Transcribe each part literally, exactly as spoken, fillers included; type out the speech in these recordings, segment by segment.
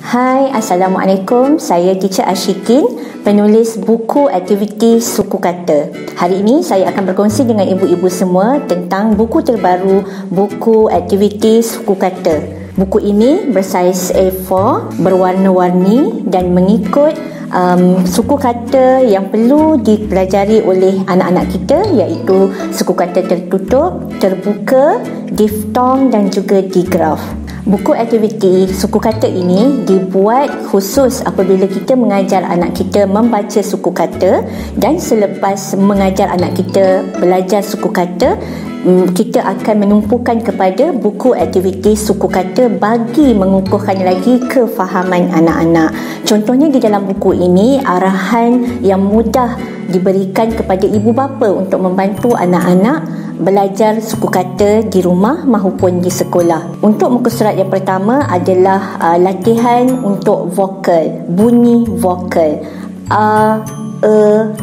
Hai, Assalamualaikum. Saya Teacher Ashikin, penulis buku aktiviti suku kata. Hari ini saya akan berkongsi dengan ibu-ibu semua tentang buku terbaru, buku aktiviti suku kata. Buku ini bersaiz A four, berwarna-warni dan mengikut um, suku kata yang perlu dipelajari oleh anak-anak kita, iaitu suku kata tertutup, terbuka, diftong dan juga digraf. Buku aktiviti suku kata ini dibuat khusus apabila kita mengajar anak kita membaca suku kata, dan selepas mengajar anak kita belajar suku kata, kita akan menumpukan kepada buku aktiviti suku kata bagi mengukuhkan lagi kefahaman anak-anak. Contohnya di dalam buku ini, arahan yang mudah diberikan kepada ibu bapa untuk membantu anak-anak belajar suku kata di rumah maupun di sekolah. Untuk muka surat yang pertama adalah uh, latihan untuk vokal, bunyi vokal. A, E,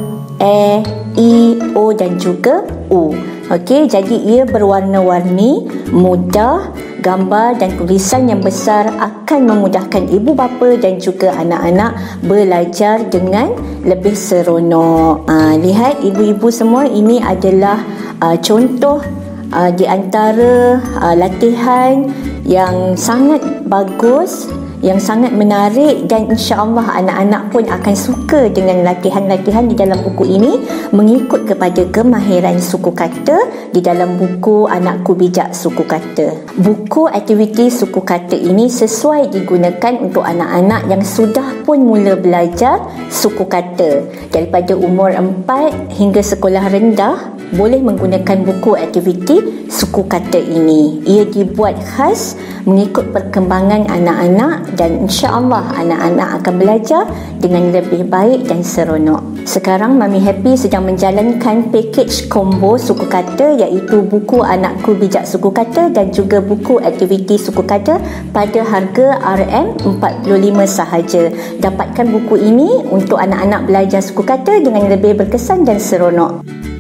E, I, O dan juga U. Okey, jadi ia berwarna-warni, mudah, gambar dan tulisan yang besar akan memudahkan ibu bapa dan juga anak-anak belajar dengan lebih seronok. Uh, lihat ibu-ibu semua, ini adalah uh, contoh uh, di antara uh, latihan yang sangat bagus, yang sangat menarik, dan insya-Allah anak-anak pun akan suka dengan latihan-latihan di dalam buku ini mengikut kepada kemahiran suku kata di dalam buku Anakku Bijak Suku Kata. Buku aktiviti suku kata ini sesuai digunakan untuk anak-anak yang sudah pun mula belajar suku kata. Daripada umur empat hingga sekolah rendah boleh menggunakan buku aktiviti suku kata ini. Ia dibuat khas mengikut perkembangan anak-anak, dan insya-Allah anak-anak akan belajar dengan lebih baik dan seronok. Sekarang Mami Happy sedang menjalankan pakej combo suku kata, iaitu buku Anakku Bijak Suku Kata dan juga buku aktiviti suku kata pada harga R M empat puluh lima sahaja. Dapatkan buku ini untuk anak-anak belajar suku kata dengan lebih berkesan dan seronok.